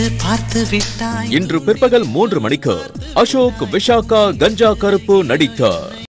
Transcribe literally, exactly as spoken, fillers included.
பார்த்து விட்டாய். இன்று பிற்பகல் மூன்று மணிக்கு அசோக் விஷாகா கஞ்சா கருப்பு நடித்த